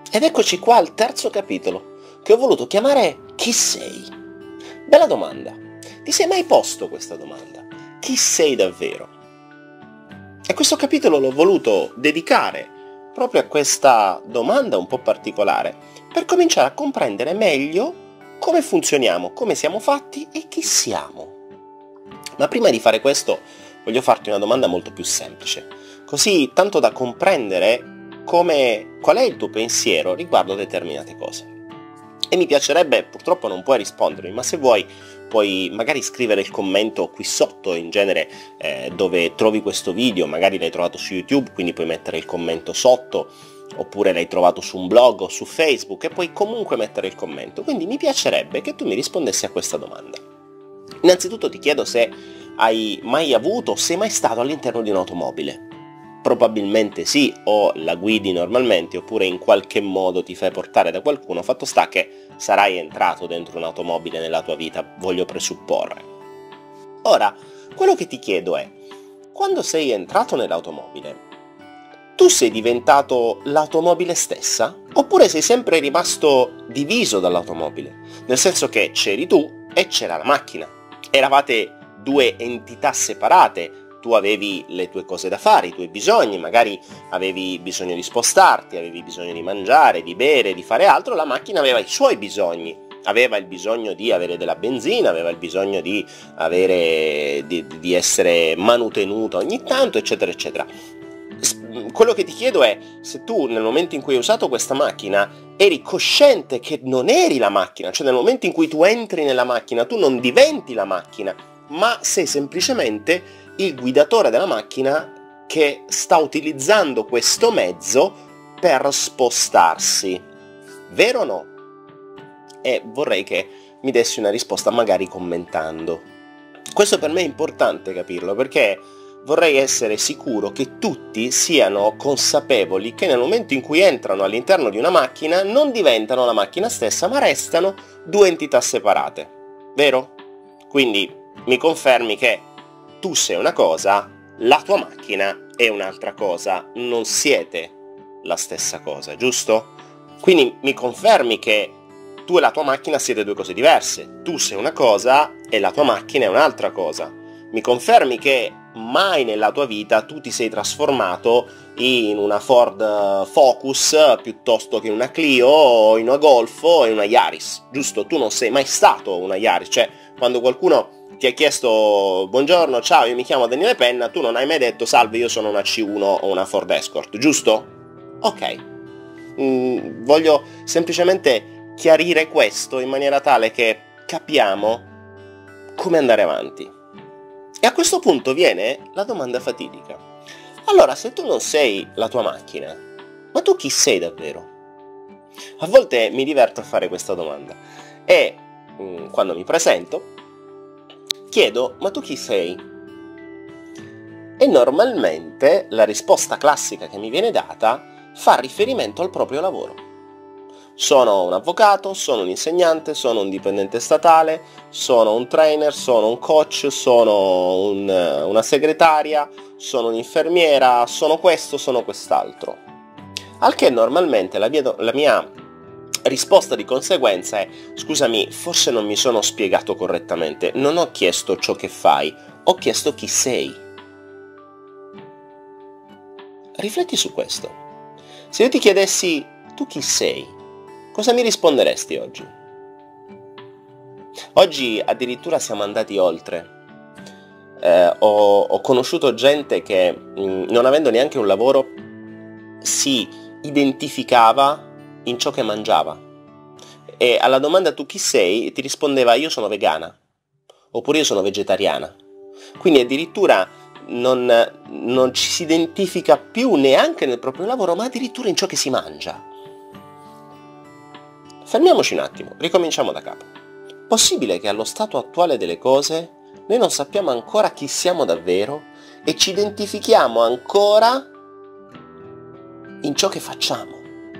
Ed eccoci qua al terzo capitolo, che ho voluto chiamare Chi sei? Bella domanda. Ti sei mai posto questa domanda? Chi sei davvero? E questo capitolo l'ho voluto dedicare proprio a questa domanda un po' particolare, per cominciare a comprendere meglio come funzioniamo, come siamo fatti e chi siamo. Ma prima di fare questo voglio farti una domanda molto più semplice, così tanto da comprendere qual è il tuo pensiero riguardo determinate cose. E mi piacerebbe, purtroppo non puoi rispondermi, ma se vuoi puoi magari scrivere il commento qui sotto, in genere dove trovi questo video, magari l'hai trovato su YouTube, quindi puoi mettere il commento sotto, oppure l'hai trovato su un blog o su Facebook e puoi comunque mettere il commento. Quindi mi piacerebbe che tu mi rispondessi a questa domanda. Innanzitutto ti chiedo se hai mai avuto o sei mai stato all'interno di un'automobile. Probabilmente sì, o la guidi normalmente, oppure in qualche modo ti fai portare da qualcuno. Fatto sta che sarai entrato dentro un'automobile nella tua vita, voglio presupporre. Ora, quello che ti chiedo è, quando sei entrato nell'automobile, tu sei diventato l'automobile stessa? Oppure sei sempre rimasto diviso dall'automobile? Nel senso che c'eri tu e c'era la macchina. Eravate due entità separate. Tu avevi le tue cose da fare, i tuoi bisogni, magari avevi bisogno di spostarti, avevi bisogno di mangiare, di bere, di fare altro, la macchina aveva i suoi bisogni, aveva il bisogno di avere della benzina, aveva il bisogno di essere manutenuta ogni tanto, eccetera, eccetera. Quello che ti chiedo è, se tu nel momento in cui hai usato questa macchina eri cosciente che non eri la macchina, cioè nel momento in cui tu entri nella macchina tu non diventi la macchina, ma sei semplicemente il guidatore della macchina che sta utilizzando questo mezzo per spostarsi. Vero o no? E vorrei che mi dessi una risposta magari commentando. Questo per me è importante capirlo, perché vorrei essere sicuro che tutti siano consapevoli che nel momento in cui entrano all'interno di una macchina non diventano la macchina stessa, ma restano due entità separate. Vero? Quindi mi confermi che tu sei una cosa, la tua macchina è un'altra cosa, non siete la stessa cosa, giusto? Quindi mi confermi che tu e la tua macchina siete due cose diverse, tu sei una cosa e la tua macchina è un'altra cosa. Mi confermi che mai nella tua vita tu ti sei trasformato in una Ford Focus piuttosto che in una Clio o in una Golf o in una Yaris, giusto? Tu non sei mai stato una Yaris, cioè quando qualcuno ti ha chiesto buongiorno, ciao, io mi chiamo Daniele Penna, tu non hai mai detto salve, io sono una C1 o una Ford Escort, giusto? Ok. Voglio semplicemente chiarire questo in maniera tale che capiamo come andare avanti. E a questo punto viene la domanda fatidica. Allora, se tu non sei la tua macchina, ma tu chi sei davvero? A volte mi diverto a fare questa domanda e quando mi presento chiedo, ma tu chi sei? E normalmente la risposta classica che mi viene data fa riferimento al proprio lavoro. Sono un avvocato, sono un insegnante, sono un dipendente statale, sono un trainer, sono un coach, sono una segretaria, sono un'infermiera, sono questo, sono quest'altro. Al che normalmente la mia risposta di conseguenza è: scusami, forse non mi sono spiegato correttamente, non ho chiesto ciò che fai, ho chiesto chi sei. Rifletti su questo. Se io ti chiedessi tu chi sei, cosa mi risponderesti oggi? Oggi addirittura siamo andati oltre. Ho conosciuto gente che, non avendo neanche un lavoro, si identificava in ciò che mangiava. E alla domanda tu chi sei ti rispondeva io sono vegana, oppure io sono vegetariana. Quindi addirittura non ci si identifica più neanche nel proprio lavoro, ma addirittura in ciò che si mangia. Fermiamoci un attimo, ricominciamo da capo. Possibile che allo stato attuale delle cose noi non sappiamo ancora chi siamo davvero e ci identifichiamo ancora in ciò che facciamo?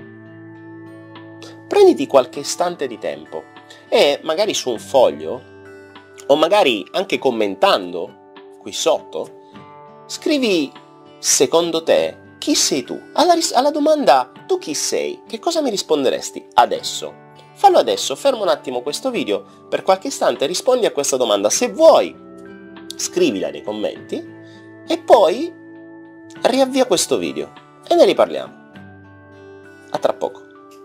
Prenditi qualche istante di tempo e magari su un foglio, o magari anche commentando qui sotto, scrivi secondo te chi sei tu? Alla domanda tu chi sei? Che cosa mi risponderesti adesso? Fallo adesso, fermo un attimo questo video per qualche istante, rispondi a questa domanda. Se vuoi, scrivila nei commenti e poi riavvia questo video e ne riparliamo. A tra poco.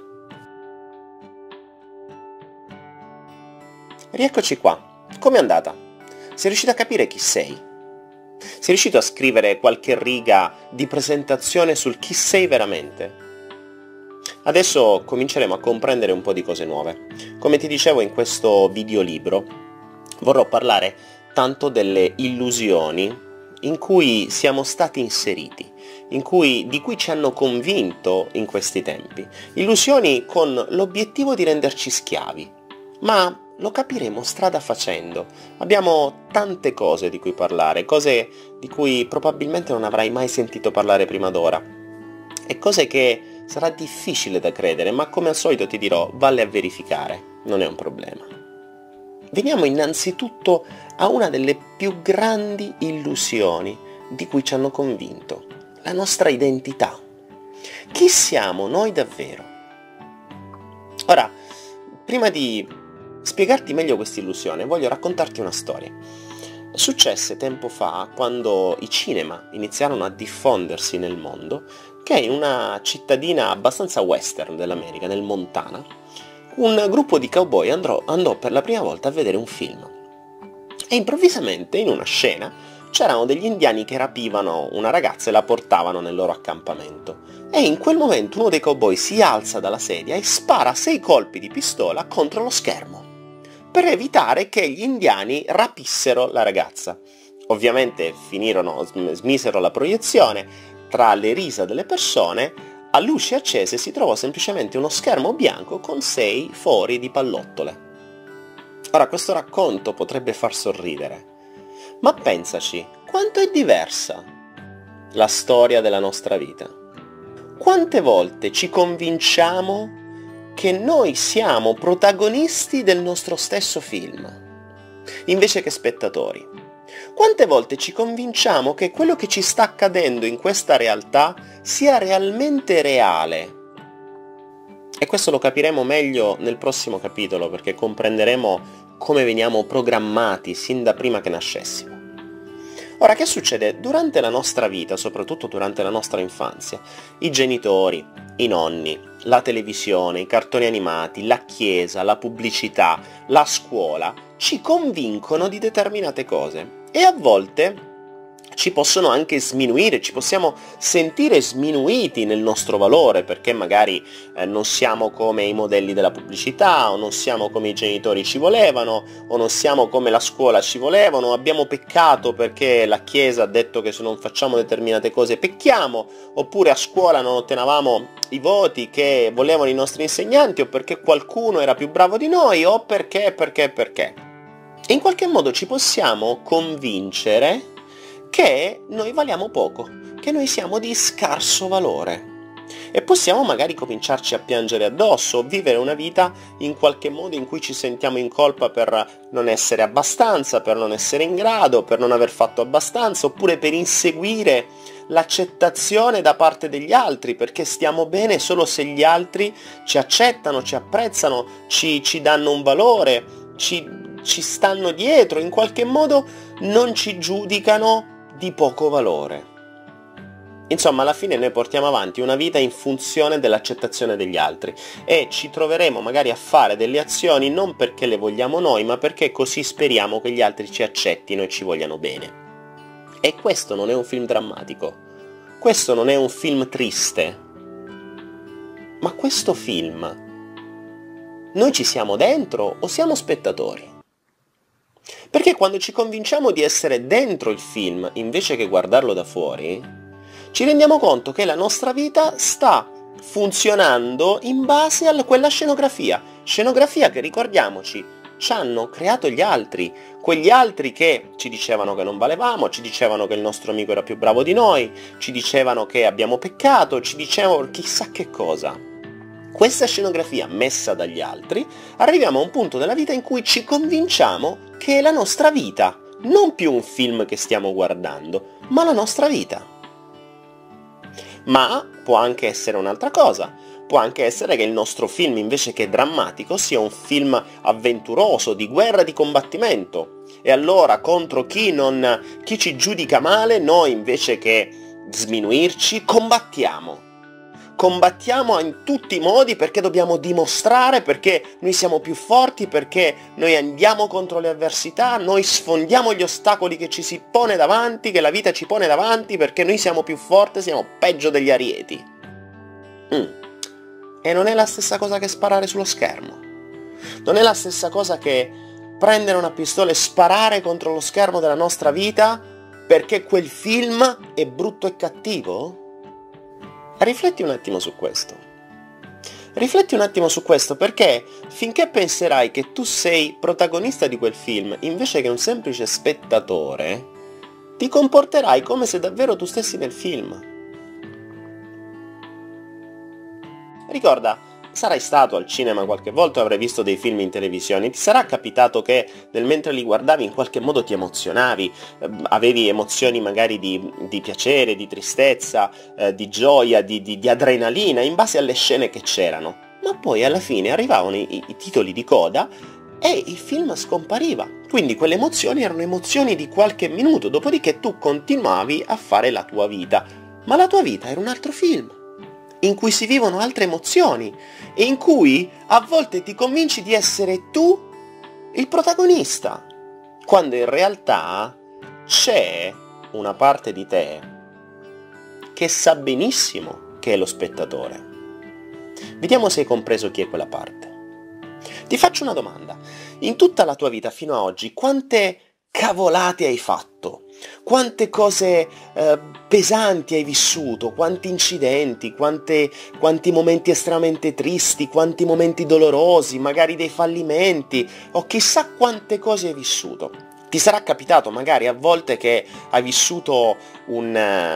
Rieccoci qua. Com'è andata? Sei riuscito a capire chi sei? Sei riuscito a scrivere qualche riga di presentazione sul chi sei veramente? Adesso cominceremo a comprendere un po' di cose nuove. Come ti dicevo in questo videolibro, vorrò parlare tanto delle illusioni in cui siamo stati inseriti, di cui ci hanno convinto in questi tempi. Illusioni con l'obiettivo di renderci schiavi, ma lo capiremo strada facendo. Abbiamo tante cose di cui parlare, cose di cui probabilmente non avrai mai sentito parlare prima d'ora, e cose che sarà difficile da credere, ma come al solito ti dirò, valle a verificare, non è un problema. Veniamo innanzitutto a una delle più grandi illusioni di cui ci hanno convinto, la nostra identità. Chi siamo noi davvero? Ora, prima di spiegarti meglio questa illusione, voglio raccontarti una storia. Successe tempo fa, quando i cinema iniziarono a diffondersi nel mondo, che in una cittadina abbastanza western dell'America, nel Montana, un gruppo di cowboy andò per la prima volta a vedere un film. E improvvisamente, in una scena, c'erano degli indiani che rapivano una ragazza e la portavano nel loro accampamento. E in quel momento uno dei cowboy si alza dalla sedia e spara 6 colpi di pistola contro lo schermo, per evitare che gli indiani rapissero la ragazza. Ovviamente smisero la proiezione, tra le risa delle persone, a luci accese si trovò semplicemente uno schermo bianco con 6 fori di pallottole. Ora, questo racconto potrebbe far sorridere, ma pensaci, quanto è diversa la storia della nostra vita. Quante volte ci convinciamo che noi siamo protagonisti del nostro stesso film, invece che spettatori? Quante volte ci convinciamo che quello che ci sta accadendo in questa realtà sia realmente reale? E questo lo capiremo meglio nel prossimo capitolo, perché comprenderemo come veniamo programmati sin da prima che nascessimo. Ora, che succede? Durante la nostra vita, soprattutto durante la nostra infanzia, i genitori, i nonni, la televisione, i cartoni animati, la chiesa, la pubblicità, la scuola, ci convincono di determinate cose. E a volte ci possono anche sminuire, ci possiamo sentire sminuiti nel nostro valore, perché magari non siamo come i modelli della pubblicità, o non siamo come i genitori ci volevano, o non siamo come la scuola ci volevano, abbiamo peccato perché la Chiesa ha detto che se non facciamo determinate cose pecchiamo, oppure a scuola non ottenevamo i voti che volevano i nostri insegnanti, o perché qualcuno era più bravo di noi, o perché. E in qualche modo ci possiamo convincere che noi valiamo poco, che noi siamo di scarso valore. E possiamo magari cominciarci a piangere addosso, o vivere una vita in qualche modo in cui ci sentiamo in colpa per non essere abbastanza, per non essere in grado, per non aver fatto abbastanza, oppure per inseguire l'accettazione da parte degli altri, perché stiamo bene solo se gli altri ci accettano, ci apprezzano, ci danno un valore, ci stanno dietro, in qualche modo non ci giudicano di poco valore. Insomma, alla fine noi portiamo avanti una vita in funzione dell'accettazione degli altri e ci troveremo magari a fare delle azioni non perché le vogliamo noi, ma perché così speriamo che gli altri ci accettino e ci vogliano bene. E questo non è un film drammatico, questo non è un film triste, ma questo film noi ci siamo dentro o siamo spettatori? Perché quando ci convinciamo di essere dentro il film invece che guardarlo da fuori, ci rendiamo conto che la nostra vita sta funzionando in base a quella scenografia che, ricordiamoci, ci hanno creato gli altri, quegli altri che ci dicevano che non valevamo, ci dicevano che il nostro amico era più bravo di noi, ci dicevano che abbiamo peccato, ci dicevano chissà che cosa. Questa scenografia messa dagli altri, arriviamo a un punto della vita in cui ci convinciamo che è la nostra vita, non più un film che stiamo guardando, ma la nostra vita. Ma può anche essere un'altra cosa. Può anche essere che il nostro film, invece che drammatico, sia un film avventuroso, di guerra, di combattimento. E allora, contro chi ci giudica male, noi invece che sminuirci, combattiamo. Combattiamo in tutti i modi perché dobbiamo dimostrare, perché noi siamo più forti, perché noi andiamo contro le avversità, noi sfondiamo gli ostacoli che ci si pone davanti, che la vita ci pone davanti, perché noi siamo più forti, siamo peggio degli arieti. E non è la stessa cosa che sparare sullo schermo. Non è la stessa cosa che prendere una pistola e sparare contro lo schermo della nostra vita perché quel film è brutto e cattivo? Rifletti un attimo su questo. Rifletti un attimo su questo, perché finché penserai che tu sei protagonista di quel film invece che un semplice spettatore, ti comporterai come se davvero tu stessi nel film. Ricorda, sarai stato al cinema qualche volta o avrai visto dei film in televisione, ti sarà capitato che mentre li guardavi in qualche modo ti emozionavi, avevi emozioni magari di piacere, di tristezza, di gioia, di adrenalina, in base alle scene che c'erano. Ma poi alla fine arrivavano i titoli di coda e il film scompariva. Quindi quelle emozioni erano emozioni di qualche minuto, dopodiché tu continuavi a fare la tua vita. Ma la tua vita era un altro film, in cui si vivono altre emozioni e in cui a volte ti convinci di essere tu il protagonista, quando in realtà c'è una parte di te che sa benissimo che è lo spettatore. Vediamo se hai compreso chi è quella parte. Ti faccio una domanda. In tutta la tua vita fino a oggi, quante cavolate hai fatto? Quante cose pesanti hai vissuto? Quanti incidenti? Quanti momenti estremamente tristi? Quanti momenti dolorosi? Magari dei fallimenti? O chissà quante cose hai vissuto. Ti sarà capitato magari a volte che hai vissuto un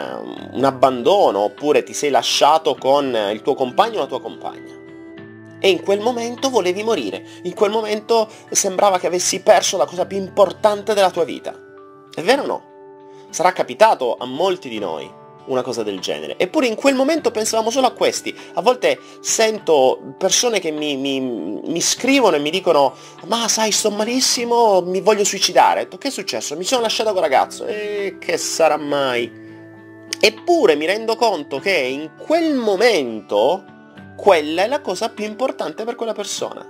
abbandono, oppure ti sei lasciato con il tuo compagno o la tua compagna. E in quel momento volevi morire, in quel momento sembrava che avessi perso la cosa più importante della tua vita. È vero o no? Sarà capitato a molti di noi una cosa del genere. Eppure in quel momento pensavamo solo a questi. A volte sento persone che mi scrivono e mi dicono: ma sai, sto malissimo, mi voglio suicidare. Ho detto: che è successo? Mi sono lasciato col ragazzo. E che sarà mai? Eppure mi rendo conto che in quel momento quella è la cosa più importante per quella persona.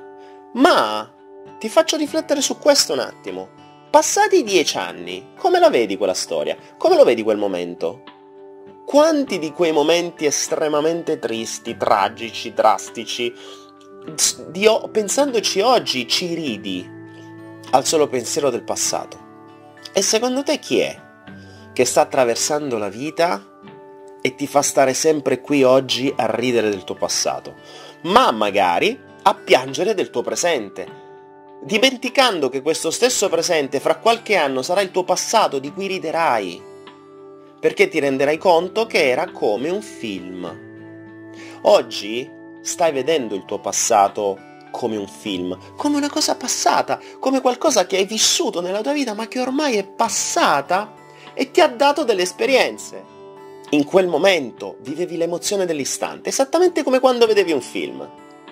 Ma ti faccio riflettere su questo un attimo. Passati 10 anni, come la vedi quella storia? Come lo vedi quel momento? Quanti di quei momenti estremamente tristi, tragici, drastici, pensandoci oggi, ci ridi al solo pensiero del passato? E secondo te chi è che sta attraversando la vita e ti fa stare sempre qui oggi a ridere del tuo passato, ma magari a piangere del tuo presente, dimenticando che questo stesso presente fra qualche anno sarà il tuo passato di cui riderai, perché ti renderai conto che era come un film. Oggi stai vedendo il tuo passato come un film, come una cosa passata, come qualcosa che hai vissuto nella tua vita ma che ormai è passata e ti ha dato delle esperienze. In quel momento vivevi l'emozione dell'istante, esattamente come quando vedevi un film.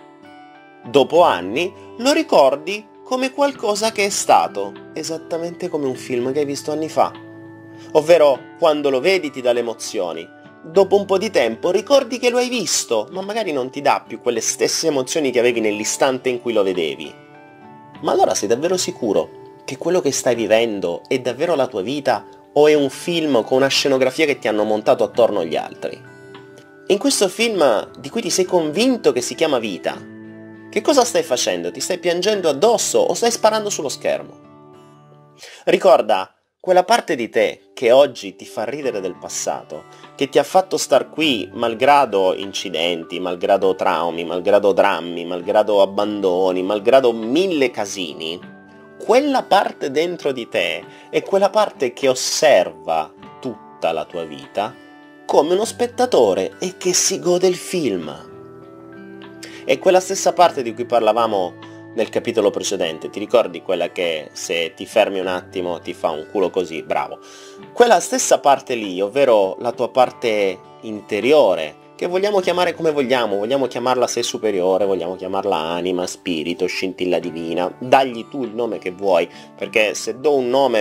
Dopo anni lo ricordi come qualcosa che è stato, esattamente come un film che hai visto anni fa. Ovvero, quando lo vedi ti dà le emozioni. Dopo un po' di tempo ricordi che lo hai visto, ma magari non ti dà più quelle stesse emozioni che avevi nell'istante in cui lo vedevi. Ma allora sei davvero sicuro che quello che stai vivendo è davvero la tua vita? O è un film con una scenografia che ti hanno montato attorno agli altri? In questo film di cui ti sei convinto che si chiama vita, che cosa stai facendo? Ti stai piangendo addosso o stai sparando sullo schermo? Ricorda, quella parte di te che oggi ti fa ridere del passato, che ti ha fatto star qui malgrado incidenti, malgrado traumi, malgrado drammi, malgrado abbandoni, malgrado 1000 casini, quella parte dentro di te è quella parte che osserva tutta la tua vita come uno spettatore e che si gode il film. È quella stessa parte di cui parlavamo nel capitolo precedente, ti ricordi quella che se ti fermi un attimo ti fa un culo così, bravo. Quella stessa parte lì, ovvero la tua parte interiore, che vogliamo chiamare come vogliamo chiamarla sé superiore, vogliamo chiamarla anima, spirito, scintilla divina, dagli tu il nome che vuoi, perché se do un nome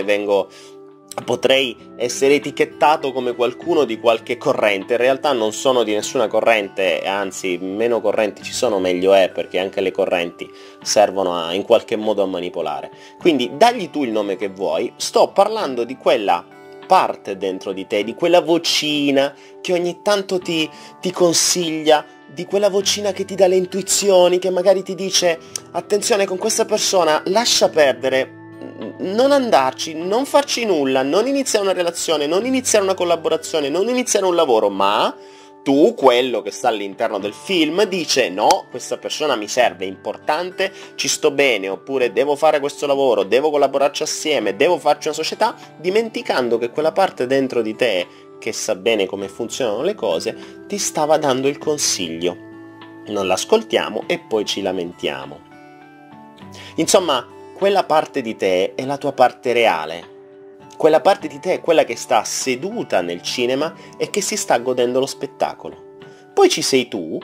potrei essere etichettato come qualcuno di qualche corrente. In realtà non sono di nessuna corrente, anzi meno correnti ci sono meglio è, perché anche le correnti servono in qualche modo a manipolare. Quindi dagli tu il nome che vuoi, sto parlando di quella parte dentro di te, di quella vocina che ogni tanto ti consiglia, di quella vocina che ti dà le intuizioni, che magari ti dice attenzione con questa persona, lascia perdere, non andarci, non farci nulla, non iniziare una relazione, non iniziare una collaborazione, non iniziare un lavoro, ma tu, quello che sta all'interno del film, dice no, questa persona mi serve, è importante, ci sto bene, oppure devo fare questo lavoro, devo collaborarci assieme, devo farci una società, dimenticando che quella parte dentro di te che sa bene come funzionano le cose ti stava dando il consiglio. Non l'ascoltiamo e poi ci lamentiamo. Insomma, quella parte di te è la tua parte reale. Quella parte di te è quella che sta seduta nel cinema e che si sta godendo lo spettacolo. Poi ci sei tu,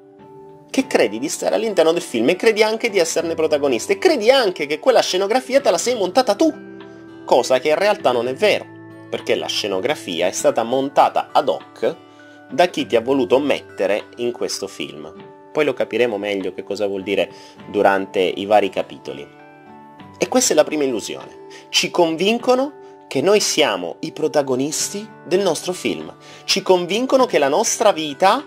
che credi di stare all'interno del film e credi anche di esserne protagonista e credi anche che quella scenografia te la sei montata tu, cosa che in realtà non è vero, perché la scenografia è stata montata ad hoc da chi ti ha voluto mettere in questo film. Poi lo capiremo meglio che cosa vuol dire durante i vari capitoli. E questa è la prima illusione. Ci convincono che noi siamo i protagonisti del nostro film. Ci convincono che la nostra vita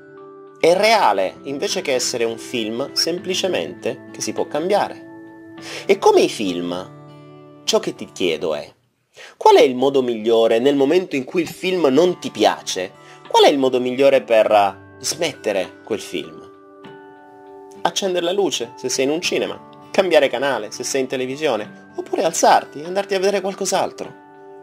è reale, invece che essere un film semplicemente che si può cambiare. E come i film, ciò che ti chiedo è: qual è il modo migliore nel momento in cui il film non ti piace? Qual è il modo migliore per smettere quel film? Accendere la luce se sei in un cinema, cambiare canale se sei in televisione, oppure alzarti e andarti a vedere qualcos'altro.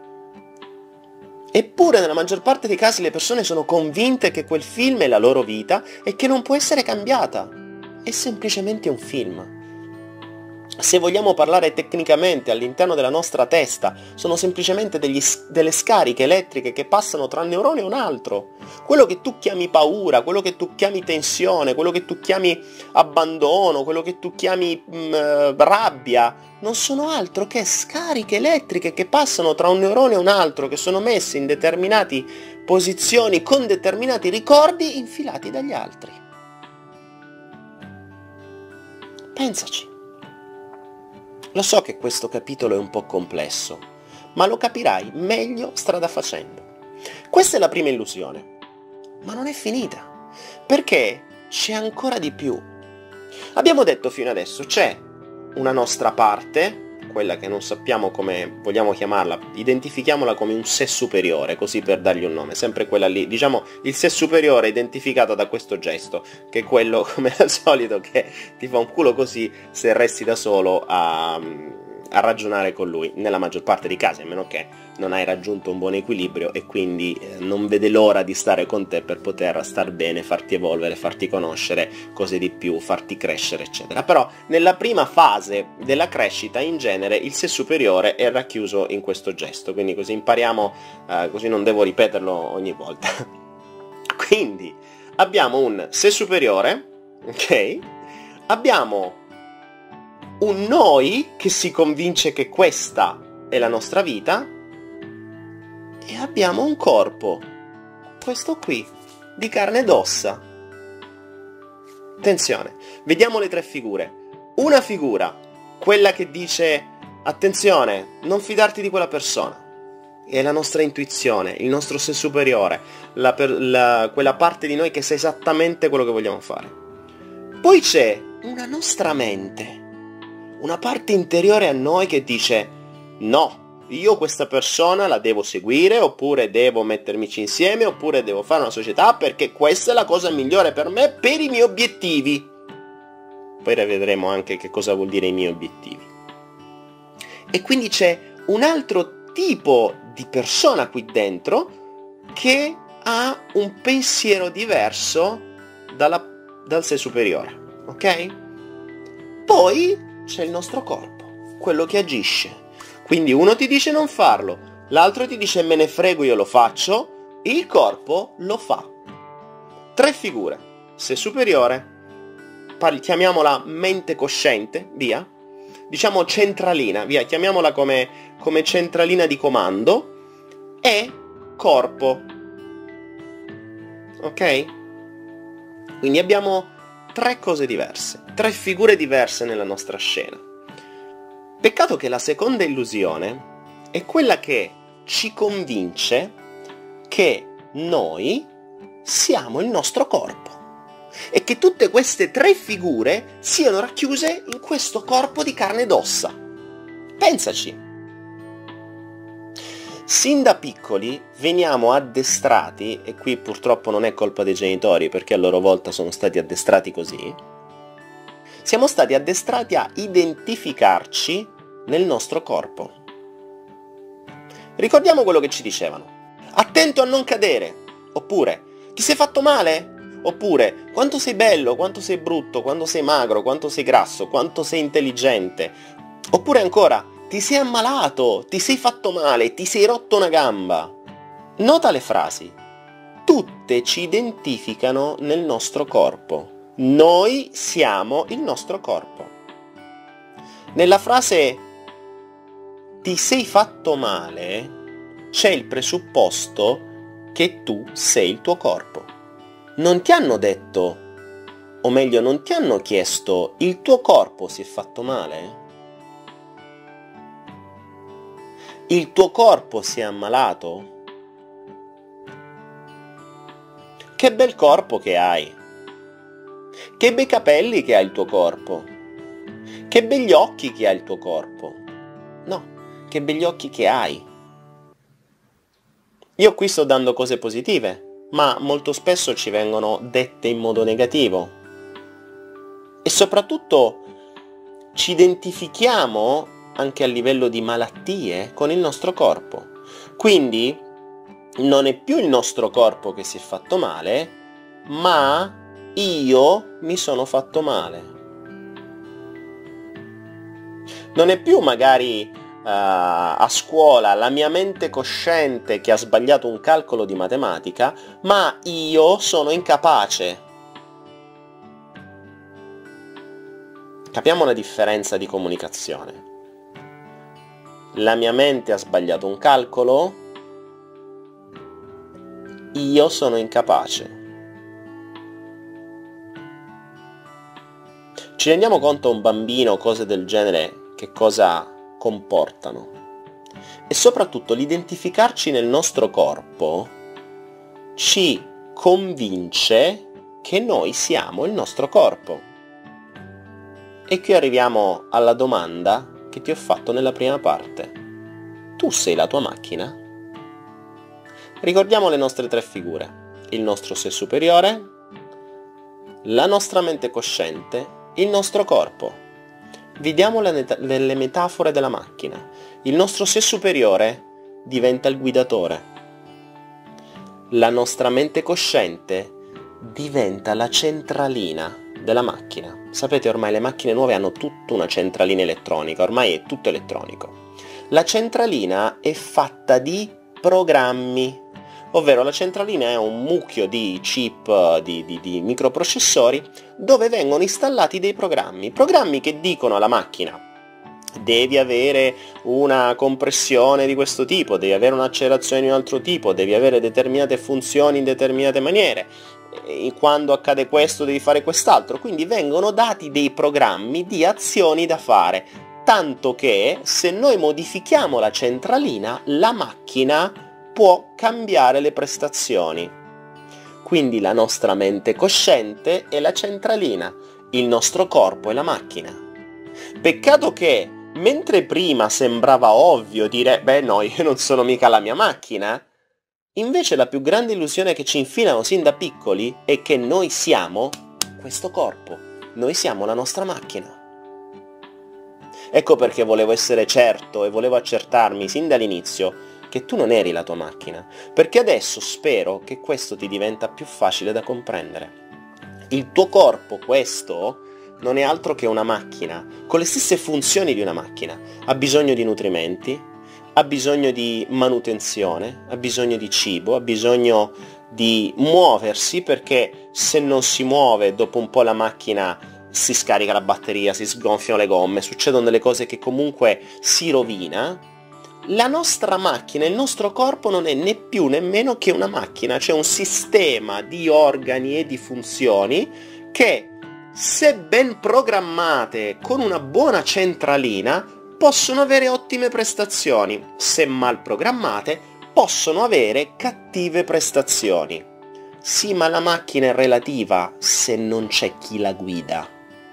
Eppure nella maggior parte dei casi le persone sono convinte che quel film è la loro vita e che non può essere cambiata. È semplicemente un film. Se vogliamo parlare tecnicamente, all'interno della nostra testa sono semplicemente delle scariche elettriche che passano tra un neurone e un altro. Quello che tu chiami paura, quello che tu chiami tensione, quello che tu chiami abbandono, quello che tu chiami rabbia, non sono altro che scariche elettriche che passano tra un neurone e un altro, che sono messe in determinate posizioni con determinati ricordi infilati dagli altri. Pensaci. Lo so che questo capitolo è un po' complesso, ma lo capirai meglio strada facendo. Questa è la prima illusione, ma non è finita, perché c'è ancora di più. Abbiamo detto fino adesso, c'è una nostra parte, quella che non sappiamo come vogliamo chiamarla, identifichiamola come un sé superiore, così per dargli un nome, sempre quella lì, diciamo il sé superiore identificato da questo gesto, che è quello, come al solito, che ti fa un culo così se resti da solo a ragionare con lui, nella maggior parte dei casi, a meno che non hai raggiunto un buon equilibrio e quindi non vede l'ora di stare con te per poter star bene, farti evolvere, farti conoscere cose di più, farti crescere, eccetera. Però nella prima fase della crescita, in genere, il sé superiore è racchiuso in questo gesto, quindi così impariamo, così non devo ripeterlo ogni volta. Quindi abbiamo un sé superiore, ok? Abbiamo un noi che si convince che questa è la nostra vita e abbiamo un corpo, questo qui, di carne ed ossa. Attenzione, vediamo le tre figure. Una figura, quella che dice attenzione, non fidarti di quella persona. È la nostra intuizione, il nostro sé superiore, quella parte di noi che sa esattamente quello che vogliamo fare. Poi c'è una nostra mente, una parte interiore a noi che dice no, io questa persona la devo seguire, oppure devo mettermici insieme, oppure devo fare una società perché questa è la cosa migliore per me, per i miei obiettivi. Poi vedremo anche che cosa vuol dire i miei obiettivi. E quindi c'è un altro tipo di persona qui dentro che ha un pensiero diverso dal sé superiore, ok? Poi c'è il nostro corpo, quello che agisce. Quindi uno ti dice non farlo, l'altro ti dice me ne frego, io lo faccio, il corpo lo fa. 3 figure, sé superiore, chiamiamola mente cosciente, via, diciamo centralina, via, chiamiamola come centralina di comando, e corpo. Ok? Quindi abbiamo 3 cose diverse, 3 figure diverse nella nostra scena. Peccato che la seconda illusione è quella che ci convince che noi siamo il nostro corpo e che tutte queste 3 figure siano racchiuse in questo corpo di carne ed ossa. Pensaci. Sin da piccoli veniamo addestrati, e qui purtroppo non è colpa dei genitori perché a loro volta sono stati addestrati così, siamo stati addestrati a identificarci nel nostro corpo. Ricordiamo quello che ci dicevano. Attento a non cadere, oppure ti sei fatto male? Oppure quanto sei bello, quanto sei brutto, quanto sei magro, quanto sei grasso, quanto sei intelligente. Oppure ancora, ti sei ammalato, ti sei fatto male, ti sei rotto una gamba. Nota le frasi. Tutte ci identificano nel nostro corpo. Noi siamo il nostro corpo. Nella frase ti sei fatto male c'è il presupposto che tu sei il tuo corpo. Non ti hanno detto, o meglio non ti hanno chiesto, il tuo corpo si è fatto male? Il tuo corpo si è ammalato? Che bel corpo che hai! Che bei capelli che ha il tuo corpo! Che begli occhi che ha il tuo corpo! No, che begli occhi che hai! Io qui sto dando cose positive, ma molto spesso ci vengono dette in modo negativo. E soprattutto ci identifichiamo anche a livello di malattie con il nostro corpo. Quindi non è più il nostro corpo che si è fatto male, ma io mi sono fatto male. Non è più magari a scuola la mia mente cosciente che ha sbagliato un calcolo di matematica, ma io sono incapace. Capiamo la differenza di comunicazione. La mia mente ha sbagliato un calcolo, io sono incapace. Ci rendiamo conto un bambino, cose del genere, che cosa comportano? E soprattutto l'identificarci nel nostro corpo ci convince che noi siamo il nostro corpo. E qui arriviamo alla domanda che ti ho fatto nella prima parte. Tu sei la tua macchina? Ricordiamo le nostre 3 figure. Il nostro sé superiore, la nostra mente cosciente, il nostro corpo. Vediamo le metafore della macchina. Il nostro sé superiore diventa il guidatore. La nostra mente cosciente diventa la centralina della macchina. Sapete, ormai le macchine nuove hanno tutta una centralina elettronica, ormai è tutto elettronico. La centralina è fatta di programmi, ovvero la centralina è un mucchio di chip, di microprocessori, dove vengono installati dei programmi che dicono alla macchina: devi avere una compressione di questo tipo, devi avere un'accelerazione di un altro tipo, devi avere determinate funzioni in determinate maniere, e quando accade questo devi fare quest'altro. Quindi vengono dati dei programmi di azioni da fare, tanto che se noi modifichiamo la centralina, la macchina può cambiare le prestazioni. Quindi la nostra mente cosciente è la centralina, il nostro corpo è la macchina. Peccato che mentre prima sembrava ovvio dire beh no, io non sono mica la mia macchina, invece la più grande illusione che ci infilano sin da piccoli è che noi siamo questo corpo, noi siamo la nostra macchina. Ecco perché volevo essere certo e volevo accertarmi sin dall'inizio che tu non eri la tua macchina, perché adesso spero che questo ti diventa più facile da comprendere. Il tuo corpo, questo, non è altro che una macchina, con le stesse funzioni di una macchina. Ha bisogno di nutrimenti, ha bisogno di manutenzione, ha bisogno di cibo, ha bisogno di muoversi, perché se non si muove dopo un po' la macchina si scarica la batteria, si sgonfiano le gomme, succedono delle cose che comunque si rovina. La nostra macchina, il nostro corpo non è né più né meno che una macchina, c'è un sistema di organi e di funzioni che, se ben programmate con una buona centralina, possono avere ottime prestazioni, se mal programmate possono avere cattive prestazioni. Sì, ma la macchina è relativa se non c'è chi la guida.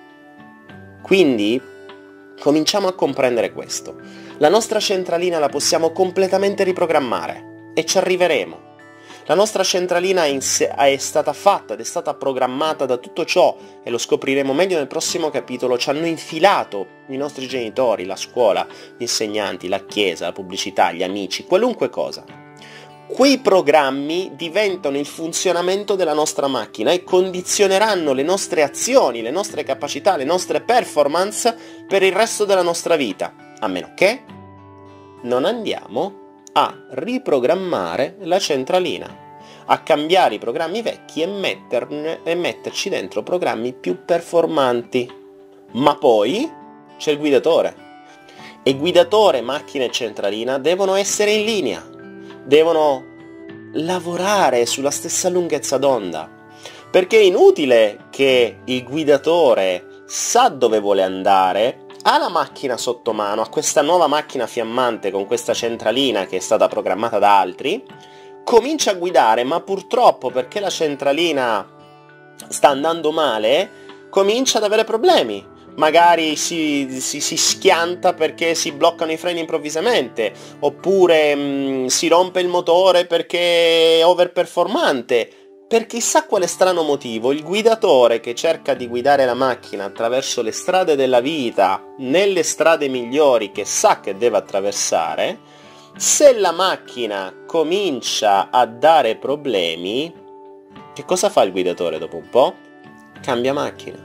Quindi cominciamo a comprendere questo. La nostra centralina la possiamo completamente riprogrammare e ci arriveremo. La nostra centralina è stata fatta ed è stata programmata da tutto ciò, e lo scopriremo meglio nel prossimo capitolo. Ci hanno infilato i nostri genitori, la scuola, gli insegnanti, la chiesa, la pubblicità, gli amici, qualunque cosa. Quei programmi diventano il funzionamento della nostra macchina e condizioneranno le nostre azioni, le nostre capacità, le nostre performance per il resto della nostra vita, a meno che non andiamo a riprogrammare la centralina, a cambiare i programmi vecchi e metterci dentro programmi più performanti. Ma poi c'è il guidatore. E guidatore, macchina e centralina devono essere in linea. Devono lavorare sulla stessa lunghezza d'onda, perché è inutile che il guidatore sa dove vuole andare, ha la macchina sotto mano, ha questa nuova macchina fiammante con questa centralina che è stata programmata da altri, comincia a guidare, ma purtroppo, perché la centralina sta andando male, comincia ad avere problemi. Magari si schianta perché si bloccano i freni improvvisamente, oppure si rompe il motore perché è overperformante. Per chissà quale strano motivo, il guidatore che cerca di guidare la macchina attraverso le strade della vita, nelle strade migliori che sa che deve attraversare, se la macchina comincia a dare problemi, che cosa fa il guidatore dopo un po'? Cambia macchina.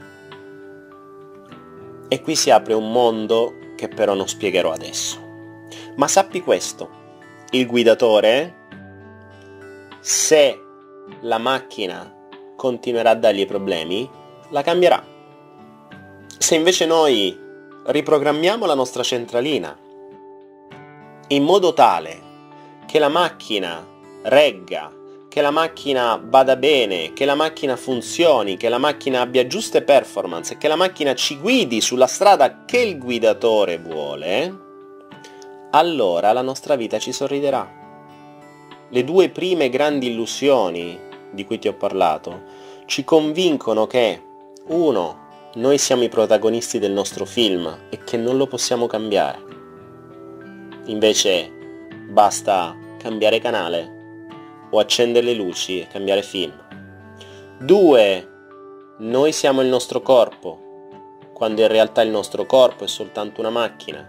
E qui si apre un mondo che però non spiegherò adesso. Ma sappi questo, il guidatore, se la macchina continuerà a dargli problemi, la cambierà. Se invece noi riprogrammiamo la nostra centralina in modo tale che la macchina regga, che la macchina vada bene, che la macchina funzioni, che la macchina abbia giuste performance e che la macchina ci guidi sulla strada che il guidatore vuole, allora la nostra vita ci sorriderà. Le due prime grandi illusioni di cui ti ho parlato ci convincono che, uno, noi siamo i protagonisti del nostro film e che non lo possiamo cambiare. Invece basta cambiare canale o accendere le luci e cambiare film. 2. Noi siamo il nostro corpo, quando in realtà il nostro corpo è soltanto una macchina.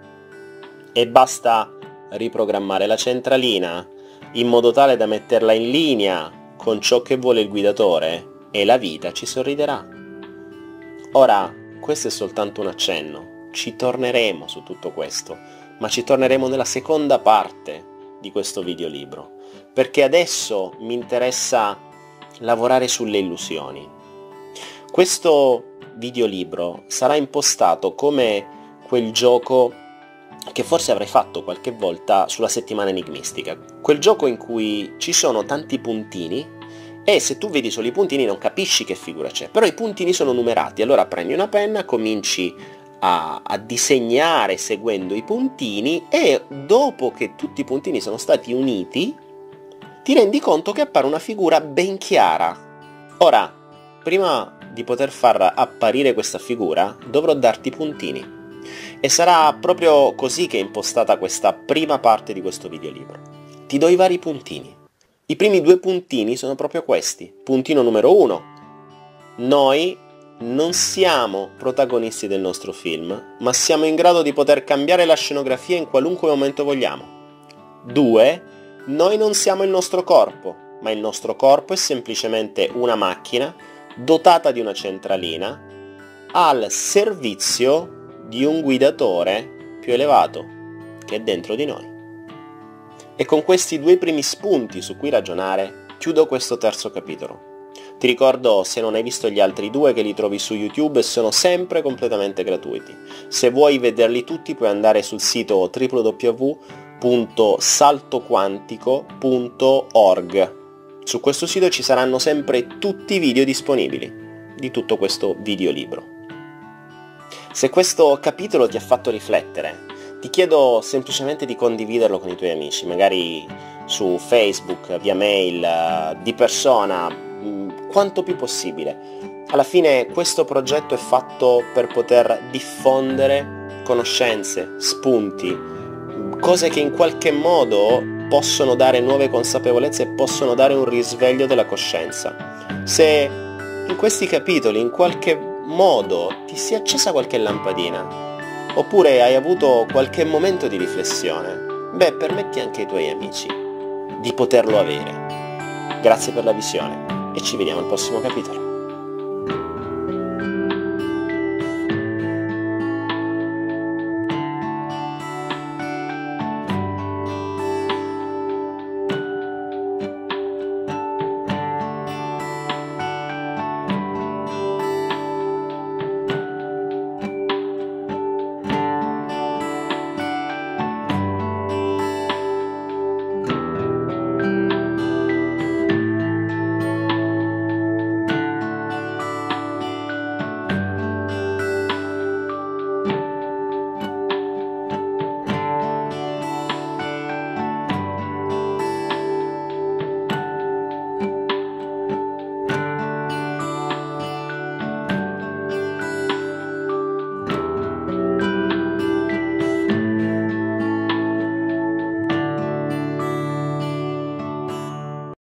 E basta riprogrammare la centralina in modo tale da metterla in linea con ciò che vuole il guidatore e la vita ci sorriderà. Ora, questo è soltanto un accenno. Ci torneremo su tutto questo, ma ci torneremo nella seconda parte di questo videolibro, perché adesso mi interessa lavorare sulle illusioni. Questo videolibro sarà impostato come quel gioco che forse avrai fatto qualche volta sulla settimana enigmistica, quel gioco in cui ci sono tanti puntini e se tu vedi solo i puntini non capisci che figura c'è, però i puntini sono numerati, allora prendi una penna, cominci a disegnare seguendo i puntini e dopo che tutti i puntini sono stati uniti ti rendi conto che appare una figura ben chiara. Ora, prima di poter far apparire questa figura dovrò darti i puntini e sarà proprio così che è impostata questa prima parte di questo videolibro. Ti do i vari puntini. I primi 2 puntini sono proprio questi. Puntino numero 1. Noi non siamo protagonisti del nostro film, ma siamo in grado di poter cambiare la scenografia in qualunque momento vogliamo. 2. Noi non siamo il nostro corpo, ma il nostro corpo è semplicemente una macchina dotata di una centralina al servizio di un guidatore più elevato che è dentro di noi. E con questi due primi spunti su cui ragionare chiudo questo terzo capitolo. Ti ricordo, se non hai visto gli altri due, che li trovi su YouTube e sono sempre completamente gratuiti. Se vuoi vederli tutti puoi andare sul sito www.saltoquantico.org. Su questo sito ci saranno sempre tutti i video disponibili di tutto questo videolibro. Se questo capitolo ti ha fatto riflettere, ti chiedo semplicemente di condividerlo con i tuoi amici, magari su Facebook, via mail, di persona, quanto più possibile. Alla fine questo progetto è fatto per poter diffondere conoscenze, spunti, cose che in qualche modo possono dare nuove consapevolezze e possono dare un risveglio della coscienza. Se in questi capitoli in qualche modo ti si è accesa qualche lampadina, oppure hai avuto qualche momento di riflessione, permetti anche ai tuoi amici di poterlo avere. Grazie per la visione e ci vediamo al prossimo capitolo.